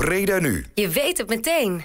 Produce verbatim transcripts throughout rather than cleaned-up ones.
Breda Nu. Je weet het meteen.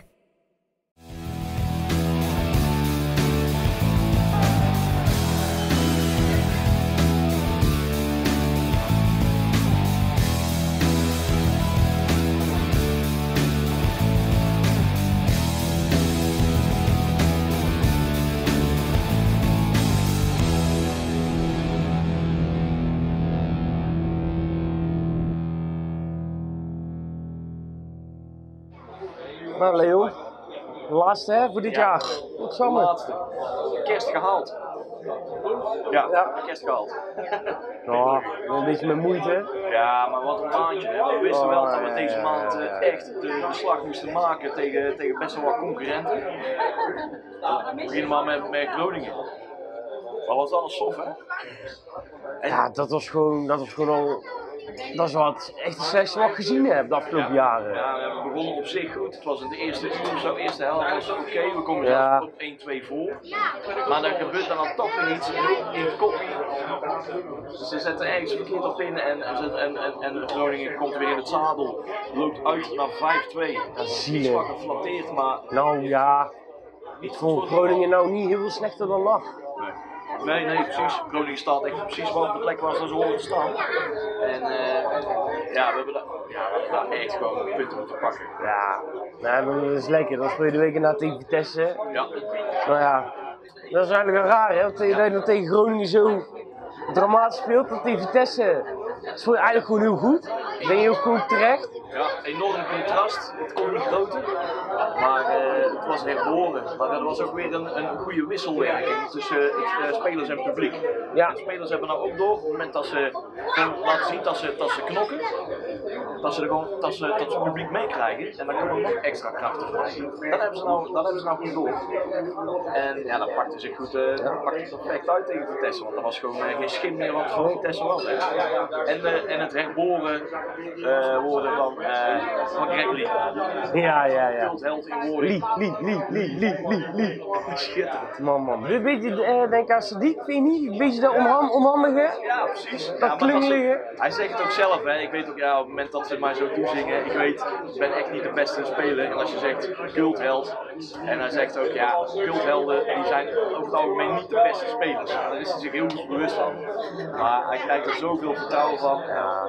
Nou Leo, de laatste hè, voor dit ja. jaar. Wat De laatste. Kerst gehaald. Ja, ja. Kerst gehaald. Nou, een beetje met moeite. Ja, maar wat een maandje. Hè. We wisten wel dat we deze maand uh, echt de, de slag moesten maken tegen, tegen best wel wat concurrenten. We beginnen maar met, met Groningen. Maar was alles sof, hè? En ja, dat was gewoon, dat was gewoon al... Dat is wat echt het slechtste wat ik gezien heb de afgelopen ja, jaren. Ja, we begonnen op zich goed. Het was in de eerste uur of zo, de eerste helft was oké. Okay. We komen ja. zelfs op één twee voor. Maar dan gebeurt dan toch weer iets in het kopje. Dus ze zetten ergens verkeerd op in en, en, en, en Groningen komt weer in het zadel. Loopt uit naar vijf twee. Dat is iets wat geflatteerd, maar... Nou ja, ik vond Groningen nou niet heel veel slechter dan lag. Nee, nee, precies. Groningen staat echt precies waar op de plek waar ze horen te staan. En uh, ja, we hebben daar, ja, we hebben daar echt gewoon punten moeten pakken. Ja, nou, dat is lekker. Dan speel je de week na tegen Vitesse. Ja. Nou ja, dat is eigenlijk wel raar hè, dat je dan tegen Groningen zo dramatisch speelt. Dat tegen Vitesse speel je eigenlijk gewoon heel goed. Ben je ook gewoon terecht. Ja, enorm contrast. Het kon niet groter. Maar uh, het was herboren. Maar er was ook weer een, een goede wisselwerking tussen uh, spelers en publiek. Ja. De spelers hebben nou ook door, op het moment dat ze laten zien dat ze, dat ze knokken, dat ze, er gewoon, dat ze, dat ze het publiek meekrijgen en dan komen er nog extra krachten bij. Dat hebben ze nou, dat hebben ze nou goed door. En ja, dat pakte ze goed, uh, dat pakte ze perfect uit tegen Vitesse, want er was gewoon uh, geen schim meer wat van Vitesse was. Hè. En, uh, en het herboren uh, woorden van, uh, van Greg Lee. Ja, ja, ja. Held in woorden. Lee, Lee, Lee, Lee, Lee, Lee, Lee. Schitterend. Man, man. Een beetje, uh, denk aan Sadiq, vind je niet? Een beetje dat onhand, onhandige? Ja, precies. Dat ja, klungeligen. Hij zegt het ook zelf, hè. Ik weet ook, ja, op het moment dat ze mij zo toezingen, ik weet, ik ben echt niet de beste speler. En als je zegt cultheld, en hij zegt ook, ja, culthelden, die zijn over het algemeen niet de beste spelers. Daar is hij zich heel goed bewust van. Maar hij krijgt er zoveel vertrouwen van. Ja.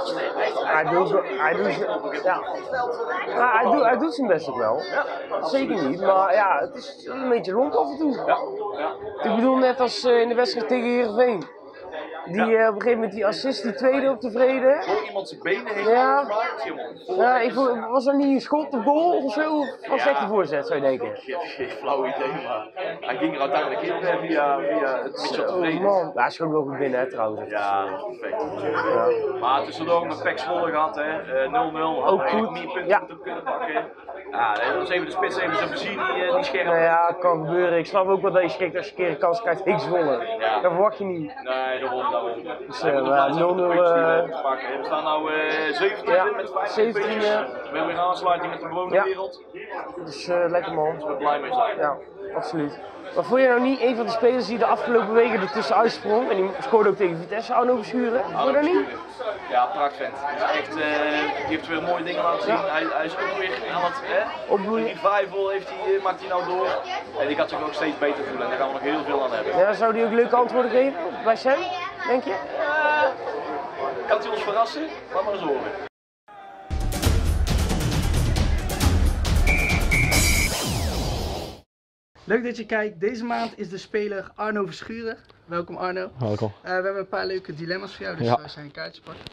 Hij doet, hij doet, ja. Ja, hij doet, hij doet zijn best ook wel. Ja, zeker niet, maar ja, het is een beetje lomp af en toe. Ja. Ja. Ik bedoel net als uh, in de wedstrijd tegen Heerenveen. Die ja. uh, op een gegeven moment die assist, die tweede op tevreden. Voor iemand zijn benen heeft ja. gemaakt. Ja, ik vond, was er niet een schot op goal of zo? Of was echt een voorzet, zou je denken? Geen, geen flauw idee, maar hij ging er uiteindelijk in via, via het Mitchell tevreden. Oh man, hij is gewoon wel goed binnen hè, trouwens. Ja, perfect. Ja. Maar tussendoor met Pek Zwolle gehad, hè. nul nul. Ook goed. Meer punten ja. moeten kunnen pakken. Ja, dat is even de spits, even zijn plezier die, die scherp. Nou ja, kan gebeuren. Ik snap ook wel dat je schrikt als je een keer een kans krijgt tegen Zwolle. Ja. Dat verwacht je niet. Nee, daarom, daarom. Dus uh, nul nul. Uh, we staan nu uh, zeventien ja, met vijf zeventien. Uh, we hebben weer een aansluiting met de gewone ja. wereld. Dus uh, lekker man. Daar we blij mee zijn. Ja, absoluut. Maar vond je nou niet een van de spelers die de afgelopen weken ertussen uitsprong? En die scoorde ook tegen Vitesse, Arno Verschuren? Vond je dat niet? Ja, prachtvent. Echt, uh, die heeft weer mooie dingen laten zien. Ja. Hij, hij is ook weer aan het hè, opbloeien. Revival heeft hij, maakt hij nou door. En die gaat zich ook steeds beter voelen en daar gaan we nog heel veel aan hebben. Ja, zou die ook leuke antwoorden geven bij Sam, denk je? Uh, kan hij ons verrassen? Laat maar eens horen. Leuk dat je kijkt. Deze maand is de speler Arno Verschuren. Welkom Arno. Welkom. Uh, we hebben een paar leuke dilemma's voor jou, dus ja. we zijn een kaartje pakken.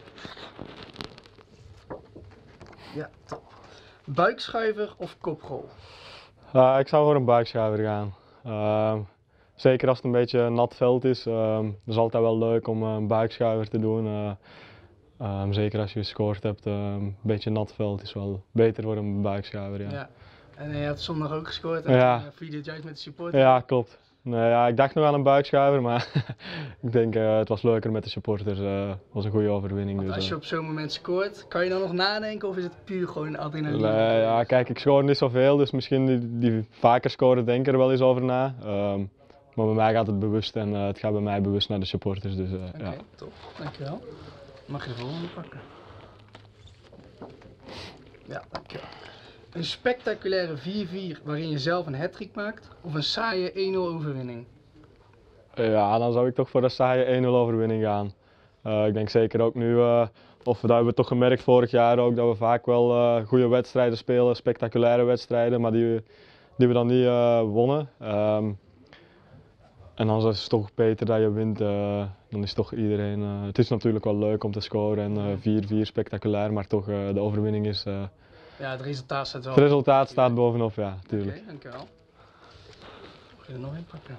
Ja, top. Buikschuiver of koprol? Uh, ik zou voor een buikschuiver gaan. Uh, zeker als het een beetje een nat veld is. Uh, het is altijd wel leuk om een buikschuiver te doen. Uh, uh, zeker als je gescoord hebt. Uh, een beetje nat veld is wel beter voor een buikschuiver. Ja. Ja. En je hebt zondag ook gescoord en ja. toen vierde het juist met de supporter. Ja, klopt. Nee, ja, ik dacht nog aan een buikschuiver, maar ik denk uh, het was leuker met de supporters. Het uh, was een goede overwinning. Want dus, als je op zo'n moment scoort, kan je dan nog nadenken of is het puur gewoon adrenaline? Nee, ja, kijk, ik scoor niet zoveel, dus misschien die, die vaker scoren denken er wel eens over na. Um, maar bij mij gaat het bewust en uh, het gaat bij mij bewust naar de supporters. Dus, uh, Oké, okay, ja. top. Dankjewel. Mag je de volgende pakken? Ja, dankjewel. Een spectaculaire vier vier waarin je zelf een hat-trick maakt of een saaie één nul overwinning? Ja, dan zou ik toch voor de saaie een nul overwinning gaan. Uh, ik denk zeker ook nu, uh, of dat hebben we toch gemerkt vorig jaar ook, dat we vaak wel uh, goede wedstrijden spelen, spectaculaire wedstrijden, maar die, die we dan niet uh, wonnen. Um, en dan is het toch beter dat je wint, uh, dan is toch iedereen... Uh, het is natuurlijk wel leuk om te scoren en vier vier uh, spectaculair, maar toch uh, de overwinning is... Uh, ja, het resultaat staat wel... Het resultaat staat bovenop, ja, tuurlijk. Oké, okay, dankjewel. Mag je er nog een pakken?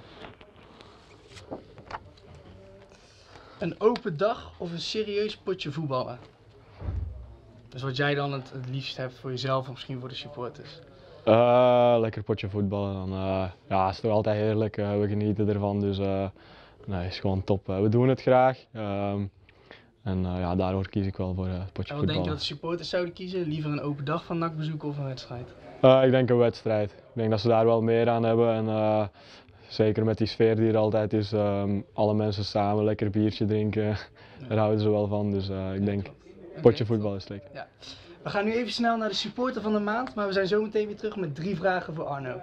Een open dag of een serieus potje voetballen? Dus wat jij dan het, het liefst hebt voor jezelf of misschien voor de supporters? Uh, lekker potje voetballen. Dan, uh, ja, het is toch altijd heerlijk. Uh, we genieten ervan, dus uh, nee, het is gewoon top. Uh, we doen het graag. Um, en uh, ja, daardoor kies ik wel voor uh, het potje en wat voetballen. denk je dat de supporters zouden kiezen? Liever een open dag van N A C bezoeken of een wedstrijd? Uh, ik denk een wedstrijd. Ik denk dat ze daar wel meer aan hebben. En, uh, zeker met die sfeer die er altijd is. Um, alle mensen samen lekker biertje drinken. Ja. Daar houden ze wel van. Dus uh, ik denk okay. potje voetbal is lekker. Ja. We gaan nu even snel naar de supporter van de maand, maar we zijn zo meteen weer terug met drie vragen voor Arno.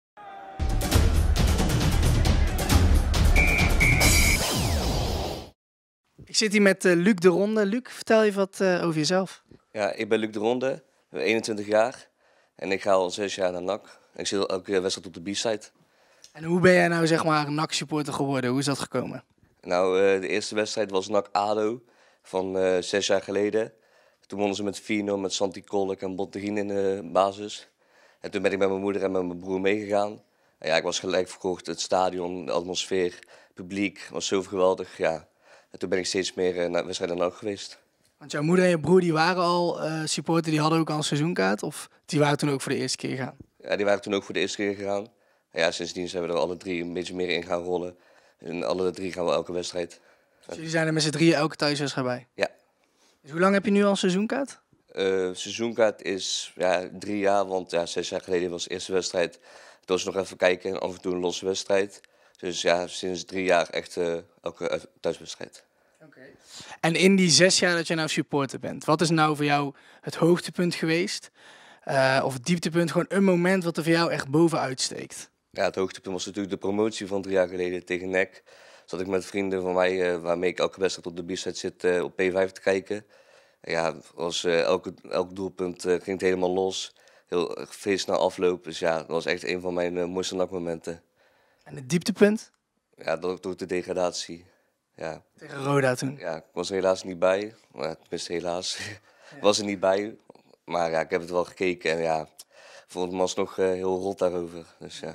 Ik zit hier met uh, Luc de Ronde. Luc, vertel je wat uh, over jezelf. Ja, ik ben Luc de Ronde, ik ben eenentwintig jaar en ik ga al zes jaar naar N A C. Ik zit elke wedstrijd op de B-side. En hoe ben jij nou zeg maar een N A C supporter geworden? Hoe is dat gekomen? Nou, uh, de eerste wedstrijd was N A C A D O van uh, zes jaar geleden. Toen wonnen ze met vier nul met Santi Kolk en Bottegien in de basis. En toen ben ik met mijn moeder en met mijn broer meegegaan. En ja, ik was gelijk verkocht. Het stadion, de atmosfeer, het publiek was zo geweldig. Ja. En toen ben ik steeds meer uh, naar wedstrijden naar N A C geweest. Want jouw moeder en je broer die waren al uh, supporter, die hadden ook al een seizoenkaart? Of die waren toen ook voor de eerste keer gegaan? Ja, die waren toen ook voor de eerste keer gegaan. En ja, sindsdien zijn we er alle drie een beetje meer in gaan rollen. En alle drie gaan we elke wedstrijd. Dus jullie zijn er met z'n drieën elke thuiswedstrijd bij? Ja. Dus hoe lang heb je nu al een seizoenkaart? Uh, seizoenkaart is ja, drie jaar, want ja, zes jaar geleden was de eerste wedstrijd. Toen was nog even kijken en af en toe een losse wedstrijd. Dus ja, sinds drie jaar echt uh, elke thuiswedstrijd. Okay. En in die zes jaar dat je nou supporter bent, wat is nou voor jou het hoogtepunt geweest? Uh, of het dieptepunt, gewoon een moment wat er voor jou echt bovenuit steekt? Ja, het hoogtepunt was natuurlijk de promotie van drie jaar geleden tegen N E C. Zat ik met vrienden van mij, uh, waarmee ik elke wedstrijd op de B-side zit, uh, op P vijf te kijken. Ja, was, uh, elke, elk doelpunt uh, ging het helemaal los. Heel uh, feest na afloop. Dus ja, dat was echt een van mijn uh, mooiste N A C-momenten. En het dieptepunt? Ja, dat ook de degradatie. Ja. Tegen Roda toen? Ja, ik was er helaas niet bij. Maar, tenminste, helaas. Ik was er niet bij. Maar ja, ik heb het wel gekeken en ja, vond het alsnog uh, heel rot daarover. Dus ja.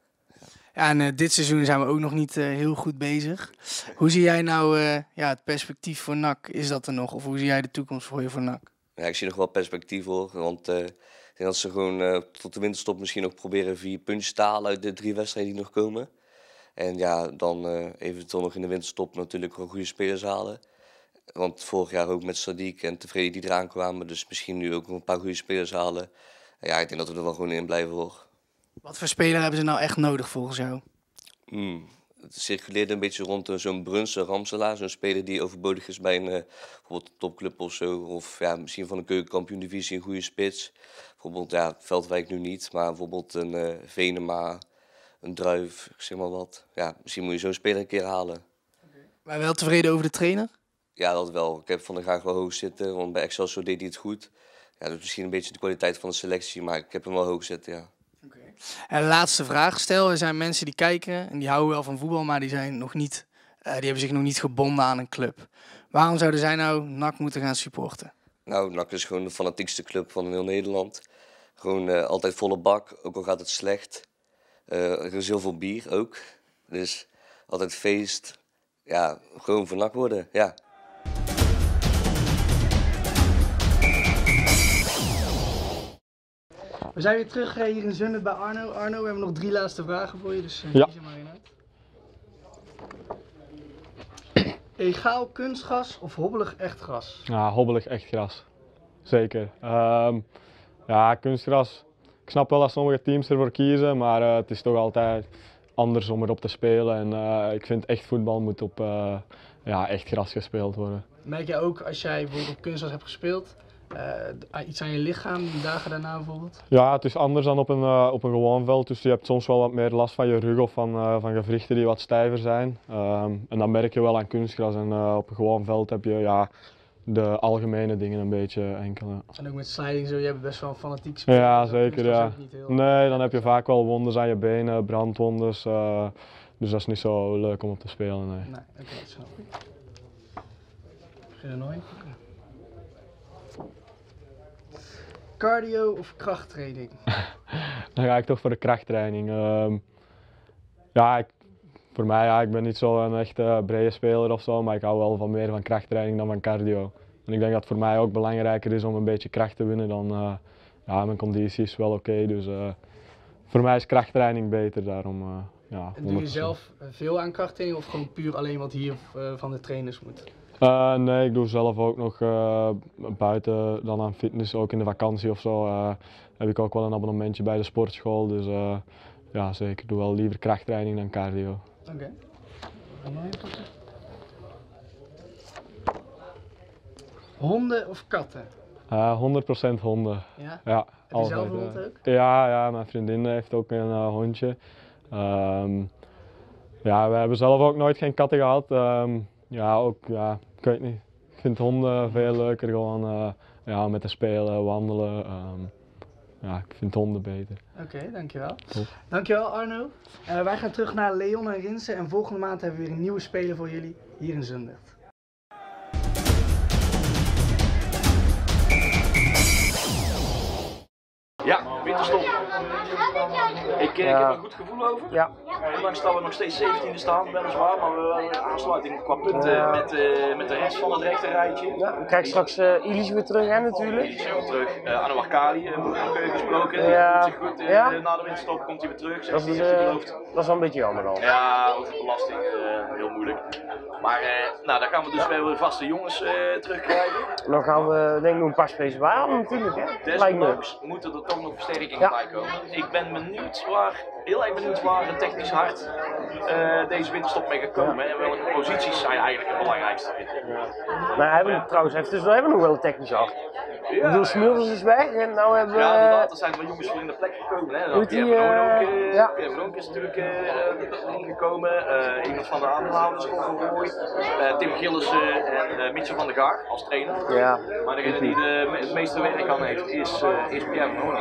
Ja, en uh, dit seizoen zijn we ook nog niet uh, heel goed bezig. Hoe zie jij nou uh, ja, het perspectief voor N A C? Is dat er nog? Of hoe zie jij de toekomst voor je voor N A C? Ja, ik zie nog wel perspectief hoor. Want uh, ik denk dat ze gewoon uh, tot de winterstop misschien nog proberen vier puntjes te halen uit de drie wedstrijden die nog komen. En ja, dan uh, eventueel nog in de winterstop natuurlijk wel goede spelers halen. Want vorig jaar ook met Sadiq en Tevreden die eraan kwamen. Dus misschien nu ook nog een paar goede spelers halen. En ja, ik denk dat we er wel gewoon in blijven hoor. Wat voor speler hebben ze nou echt nodig volgens jou? Hmm. Het circuleert een beetje rond uh, zo'n Brunse Ramselaar. Zo'n speler die overbodig is bij een uh, bijvoorbeeld een topclub of zo. Of ja, misschien van een keukenkampioen-divisie een goede spits. Bijvoorbeeld, ja, Veldwijk nu niet. Maar bijvoorbeeld een uh, Venema, een Druif, zeg maar wat. Ja, misschien moet je zo'n speler een keer halen. Okay. Maar wel tevreden over de trainer? Ja, dat wel. Ik heb Van der Graag wel hoog zitten. Want bij Excelsior deed hij het goed. Ja, dus misschien een beetje de kwaliteit van de selectie. Maar ik heb hem wel hoog zitten, ja. Okay. En de laatste vraag. Stel, er zijn mensen die kijken en die houden wel van voetbal, maar die, zijn nog niet, uh, die hebben zich nog niet gebonden aan een club. Waarom zouden zij nou N A C moeten gaan supporten? Nou, N A C is gewoon de fanatiekste club van heel Nederland. Gewoon uh, altijd volle bak, ook al gaat het slecht. Uh, er is heel veel bier ook. Dus altijd feest. Ja, gewoon van N A C worden, ja. We zijn weer terug hier in Zundert bij Arno. Arno, we hebben nog drie laatste vragen voor je, dus uh, ja. kies er maar in uit. Egaal kunstgras of hobbelig echt gras? Ja, hobbelig echt gras. Zeker. Um, ja, kunstgras. Ik snap wel dat sommige teams ervoor kiezen, maar uh, het is toch altijd anders om erop te spelen. En uh, ik vind echt voetbal moet op uh, ja, echt gras gespeeld worden. Merk je ook als jij bijvoorbeeld op kunstgras hebt gespeeld, uh, iets aan je lichaam, die dagen daarna bijvoorbeeld? Ja, het is anders dan op een, uh, op een gewoon veld. Dus je hebt soms wel wat meer last van je rug of van, uh, van gewrichten die wat stijver zijn. Um, en dat merk je wel aan kunstgras. En uh, op een gewoon veld heb je ja, de algemene dingen een beetje enkel. Ja. En ook met sliding zo, je hebt best wel een fanatiek spel. Ja, zeker. Ja. Heel... Nee, dan heb je vaak wel wondes aan je benen, brandwondes. Uh, dus dat is niet zo leuk om op te spelen. Nee, nee oké, okay, dat snap ik. Ga je er nog een pakken? Cardio of krachttraining? Dan ga ik toch voor de krachttraining. Um, ja, ik, voor mij, ja, ik ben niet zo een echte brede speler of zo, maar ik hou wel van meer van krachttraining dan van cardio. En ik denk dat het voor mij ook belangrijker is om een beetje kracht te winnen dan, uh, ja, mijn conditie is wel oké, okay, dus uh, voor mij is krachttraining beter daarom. Uh, ja, en doe je zelf veel aan krachttraining of gewoon puur alleen wat hier uh, van de trainers moet? Uh, nee, ik doe zelf ook nog uh, buiten dan aan fitness, ook in de vakantie of zo, uh, heb ik ook wel een abonnementje bij de sportschool, dus uh, ja zeker, ik doe wel liever krachttraining dan cardio. Oké. Okay. Honden of katten? Uh, honderd procent honden. Ja? Ja, heb je altijd, zelf een hond ook? Ja, ja, mijn vriendin heeft ook een uh, hondje. Um, ja, we hebben zelf ook nooit geen katten gehad. Um, ja, ook, ja, ik weet niet. Ik vind honden veel leuker, gewoon uh, ja, met te spelen, wandelen. Um, ja, ik vind honden beter. Oké, okay, dankjewel. Top. Dankjewel Arno. Uh, wij gaan terug naar Leon en Rinse en volgende maand hebben we weer een nieuwe speler voor jullie hier in Zundert. Ja, winterstop. Ik, ja. ik heb er een goed gevoel over. Ja. Ondanks dat we nog steeds zeventiende staan, weliswaar, maar we hebben een aansluiting qua punten ja. met, uh, met de rest van het rechte rijtje. Ja, we krijgen straks uh, Ilis weer terug, hè, natuurlijk. Ilis weer terug. Uh, Anouar Kali hebben we ook uh, gesproken. Ja. Die doet zich goed. Uh, ja. Na de winterstop komt hij weer terug. Dat is, uh, dat is wel een beetje jammer dan. Ja, over belasting, uh, heel moeilijk. Maar uh, nou, dan gaan we dus weer de vaste jongens uh, terugkrijgen. Dan gaan we denk ik nog een paar spelers bij halen natuurlijk, hè. Desondanks moeten er toch nog versterkingen ja. bij komen. Ik ben benieuwd waar, heel erg benieuwd waar het technisch hart uh, deze winterstop mee gaat komen. Ja. En welke posities zijn eigenlijk het belangrijkste vinden. Ja. Maar hij hebben, trouwens, heeft dus we hebben nog wel een technisch hart. Ja, ik bedoel, Smulders is weg en nou hebben we... Ja, inderdaad, er zijn wel jongens voor in de plek gekomen. Hè. Pierre Bronk uh, ja. is natuurlijk uh, ingekomen. Uh, iemand van de aandeelhouders van Roy. Uh, Tim Gillissen en uh, Mitchell van der Gaar als trainer. Ja. Maar degene die de, het meeste werk aan heeft is, uh, is Pierre Bronk.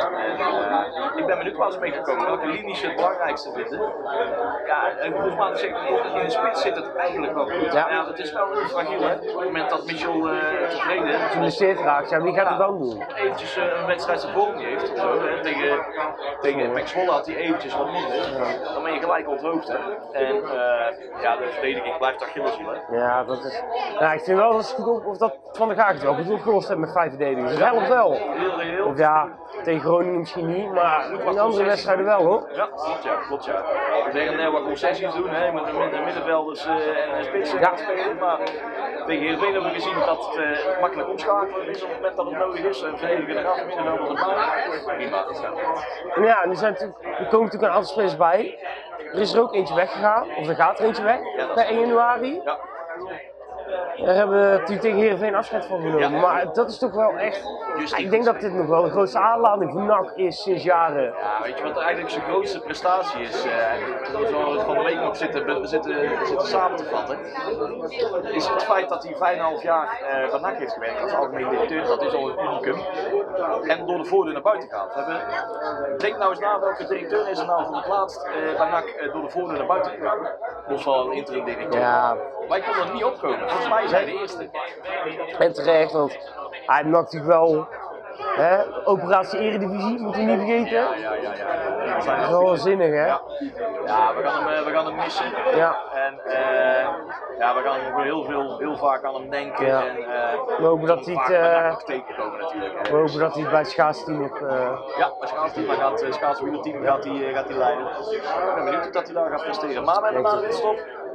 Uh, ik ben benieuwd waar ze mee gekomen, welke linies ze het belangrijkste vinden. Ja, ik moet maar zeggen, in, in de spits zit het eigenlijk wel goed. Ja. Ja, het is wel heel fragiel, hè. Op het moment dat Mitchell uh, tevreden geblesseerd raakt, ja, wie gaat het dan doen? Eventjes uh, een wedstrijd zijn vorm niet heeft of zo. Hè. Tegen, tegen Pek Zwolle had hij eventjes wat minder. Ja. Dan ben je gelijk onthoofd, hè. En uh, ja, de verdediging blijft Achilles hiel, hè. Ja, dat is... Ja, ik vind wel dat het goed op, of dat Van der Gaag het wel goed opgelost heeft met vijf verdedigers. Dat helpt wel. Heel reëel. Of ja, tegen Groningen misschien niet, maar in andere wedstrijden wel, hoor. Ja, klopt ja, klopt ja. We zeggen uh, wat concessies doen, hè. Met de middenvelders uh, en spitsen ja. spelen, maar tegen Heerenveen hebben we gezien dat het uh, makkelijk omschakelen is op het moment dat het nodig is. Uh, verdedigen eraf, middenvelders erbij. Prima. En ja, nu zijn natuurlijk, er komen natuurlijk een aantal spelers bij. Er is er ook eentje weggegaan, of er gaat er eentje weg, ja, bij één januari. Ja. Daar hebben we natuurlijk tegen Heerenveen afscheid van genomen, ja. Maar dat is toch wel echt, ja, ik denk dat dit nog wel de grootste aanlading voor N A C is sinds jaren. Ja, weet je wat eigenlijk zijn grootste prestatie is, uh, zoals we van de week nog zitten, zitten, zitten samen te vatten, is het feit dat hij vijf komma vijf jaar uh, bij N A C heeft gewerkt als algemeen directeur, dat is al een unicum, en door de voordeur naar buiten gaat. We hebben, denk nou eens na welke directeur is er nou voor het laatst uh, bij N A C uh, door de voordeur naar buiten gegaan, los van een interim directeur. Ja. Wij konden er niet opkomen. Volgens mij zijn de eerste. En terecht, want hij maakt natuurlijk wel, hè, operatie Eredivisie, moeten we niet vergeten. Ja, ja, ja. ja. Dat is wel zinnig, hè? Ja, ja we, gaan hem, we gaan hem missen. Ja. En uh, ja, we gaan nog heel, veel, heel vaak aan hem denken. Ja. En, uh, we hopen dat hij het, uh, tegenkomen, natuurlijk, we hopen dat hij het bij het schaatsteam op... Uh... Ja, bij het schaatsteam gaat het schaatswielerteam gaat hij, gaat hij leiden. Ik ben benieuwd dat hij daar gaat presteren. Maar we hebben na de winststop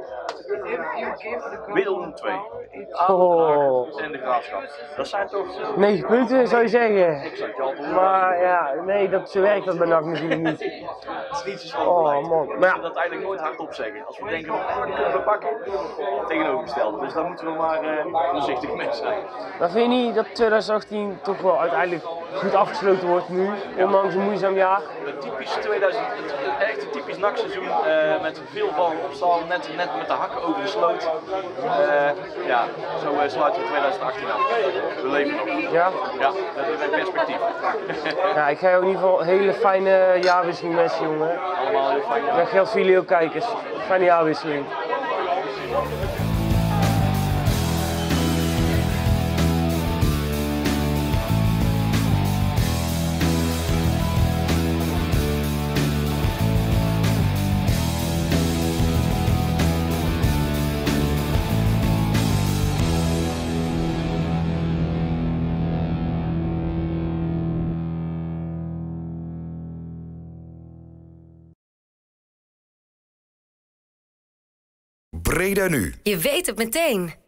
Middel twee. Oh. En de Graafschap. Dat zijn toch... negen punten zou je zeggen. Exact, je had Maar ja, nee, dat, zo werkt dat bij N A C natuurlijk niet. Het is niet zo van Oh beleid. man. We Maar moeten ja, dat eigenlijk nooit hardop zeggen. Als we denken, oh, die kunnen we pakken, tegenovergestelde. Dus daar moeten we maar uh, voorzichtig mee zijn. maar vind je niet dat twintig achttien toch wel uiteindelijk goed afgesloten wordt nu, ondanks een moeizaam jaar? Een typisch tweeduizend, echt een typisch N A C-seizoen uh, met veel vallen opstal, net, net met de hakken over de sloot. Uh, ja, zo uh, sluiten we twintig achttien af. We leven nog. Ja? Ja, dat is een perspectief. Ja, ik ga jou in ieder geval een hele fijne jaarwisseling wensen, jongen. Allemaal heel fijn. Dat geldt voor jullie ook kijkers. Fijne jaarwisseling. Breda nu. Je weet het meteen.